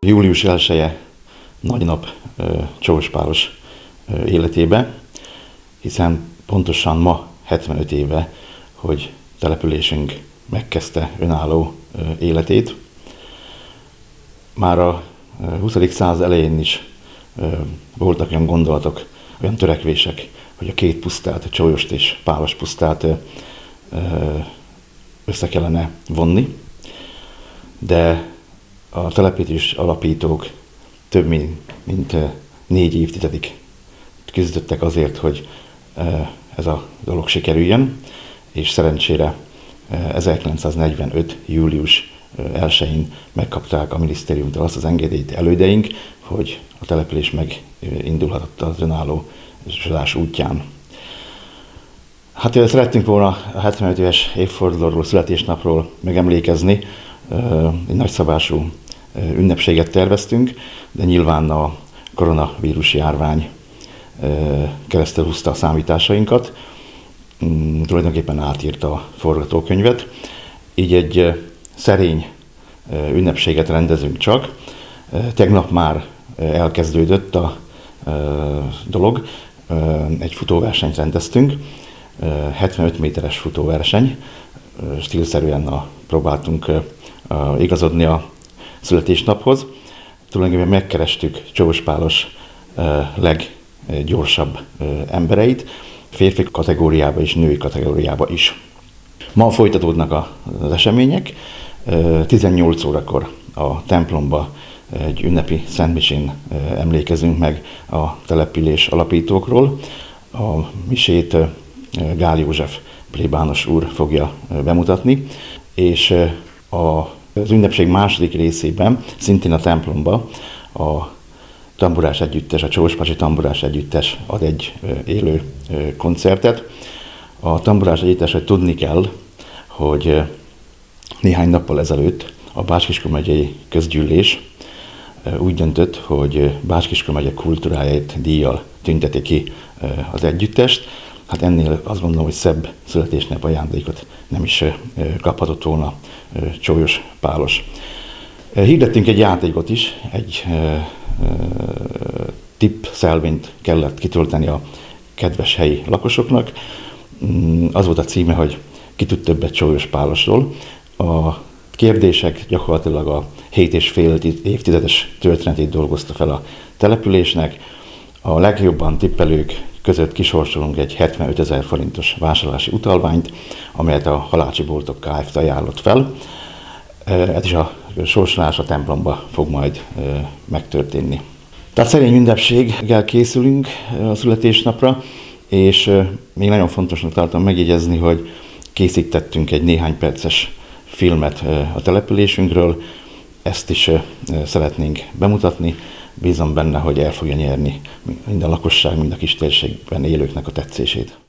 Július 1-e nagy nap Csors Pálos életébe, hiszen pontosan ma 75 éve, hogy településünk megkezdte önálló életét. Már a 20. század elején is voltak olyan gondolatok, olyan törekvések, hogy a két pusztát, a Csolyost és Pálos pusztát össze kellene vonni, de a telepítés alapítók több mint 4 évtizedig küzdöttek azért, hogy ez a dolog sikerüljön, és szerencsére 1945. július 1-én megkapták a minisztériumtól azt az engedélyt elődeink, hogy a település megindulhatott az önállósodás útján. Hát szerettünk volna a 75 éves évfordulóról, születésnapról megemlékezni, egy nagyszabású ünnepséget terveztünk, de nyilván a koronavírus járvány keresztül húzta a számításainkat, tulajdonképpen átírta a forgatókönyvet, így egy szerény ünnepséget rendezünk csak. Tegnap már elkezdődött a dolog, egy futóversenyt rendeztünk, 75 méteres futóverseny, stílszerűen próbáltunk igazodni a születésnaphoz. Tulajdonképpen megkerestük Csors Pálos leggyorsabb embereit, férfi kategóriába és női kategóriába is. Ma folytatódnak az események. 18 órakor a templomba egy ünnepi szentmisén emlékezünk meg a település alapítókról. A misét Gál József plébános úr fogja bemutatni, és az ünnepség második részében, szintén a templomba, a tamburás együttes, a Csorspási Tamburás Együttes ad egy élő koncertet. A tamburás együttesről tudni kell, hogy néhány nappal ezelőtt a Bács-Kiskun megyei közgyűlés úgy döntött, hogy Bács-Kiskun megye kultúráját díjjal tünteti ki az együttest. Hát ennél azt gondolom, hogy szebb születésnap ajándékot nem is kaphatott volna Csolyos Pálos. Hirdettünk egy játékot is, egy tippszelvényt kellett kitölteni a kedves helyi lakosoknak. Az volt a címe, hogy ki tud többet Csolyos Pálosról. A kérdések gyakorlatilag a 7,5 évtizedes történetét dolgozta fel a településnek. A legjobban tippelők között kisorsolunk egy 75 000 forintos vásárlási utalványt, amelyet a Halácsi Boltok Kft. Ajánlott fel. Ez is a sorsolás a templomba fog majd megtörténni. Tehát szerény ünnepséggel készülünk a születésnapra, és még nagyon fontosnak tartom megjegyezni, hogy készítettünk egy néhány perces filmet a településünkről, ezt is szeretnénk bemutatni. Bízom benne, hogy el fogja nyerni mind a lakosság, mind a kistérségben élőknek a tetszését.